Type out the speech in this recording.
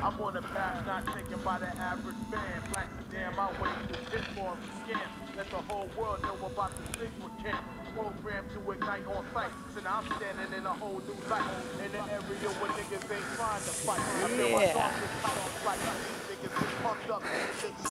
I'm on a path not taken by the average man. Black damn, I wait to hit more of a scam. Let the whole world know about the secret camp. Programmed to ignite on sight. So now I'm standing in a whole new light. In the area where niggas ain't trying to fight. I feel my Yeah. thoughts just tight on flight. These niggas get pumped up.